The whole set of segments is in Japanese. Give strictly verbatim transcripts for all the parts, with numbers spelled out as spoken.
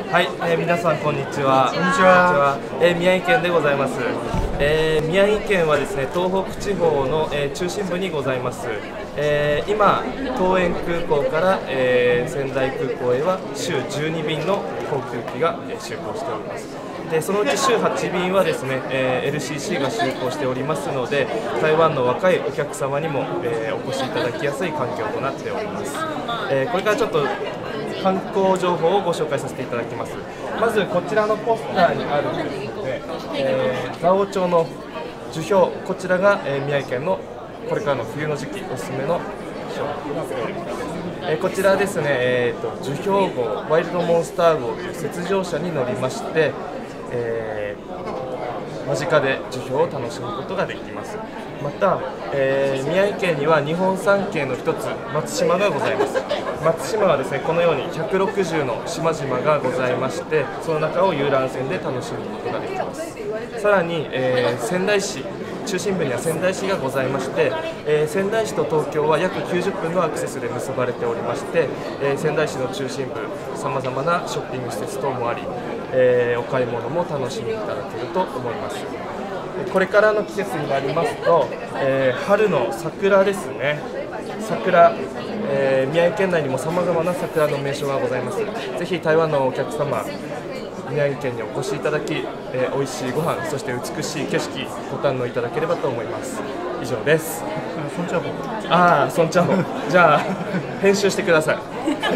はい、えー、皆さんこんにちは。 こんにちは。 えー、宮城県でございます。えー、宮城県はですね、東北地方の、えー、中心部にございます。えー、今、桃園空港から、えー、仙台空港へは週じゅうにびんの航空機が、えー、就航しております。でそのうち週はちびんはですね、えー、エルシーシー が就航しておりますので、台湾の若いお客様にも、えー、お越しいただきやすい環境となっております。えー、これからちょっと観光情報をご紹介させていただきます。まずこちらのポスターにあるんですので、えー、蔵王町の樹氷、こちらが、えー、宮城県のこれからの冬の時期おすすめの商品になっております。えー、こちらですね、えーと、樹氷号ワイルドモンスター号という雪上車に乗りまして、えー、間近で樹氷を楽しむことができます。また、えー、宮城県には日本三景の一つ松島がございます。松島はですね、このようにひゃくろくじゅうの島々がございまして、その中を遊覧船で楽しむことができます。さらに、えー、仙台市中心部には仙台市がございまして、えー、仙台市と東京は約きゅうじゅっぷんのアクセスで結ばれておりまして、えー、仙台市の中心部さまざまなショッピング施設等もあり、えー、お買い物も楽しみいただけると思います。これからの季節になりますと、えー、春の桜ですね。桜、えー、宮城県内にもさまざまな桜の名所がございます。ぜひ台湾のお客様、宮城県にお越しいただき、えー、美味しいご飯、そして美しい景色ご堪能いただければと思います。以上です。 ソンチャオホ。 ああ、ソンチャオホ。じゃあ編集してください。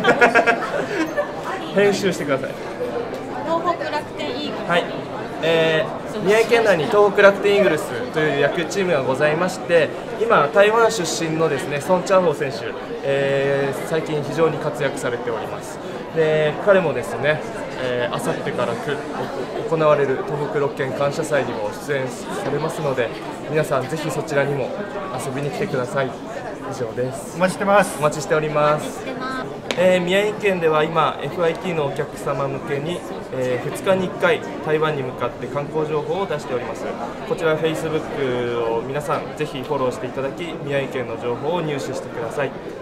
編集してください。 東北楽天イーグルス。 はい。えー、宮城県内に東北楽天イーグルスという野球チームがございまして、今台湾出身のですねソン・チャーホウ選手、えー、最近非常に活躍されております。で彼もですね、えー、あさってからく行われる東北六県感謝祭にも出演されますので、皆さんぜひそちらにも遊びに来てください。以上です。 お待ちしてます。 お待ちしております。えー、宮城県では今 エフアイティー のお客様向けに、えー、ふつかにいっかい台湾に向かって観光情報を出しております。こちら フェイスブック を皆さんぜひフォローしていただき、宮城県の情報を入手してください。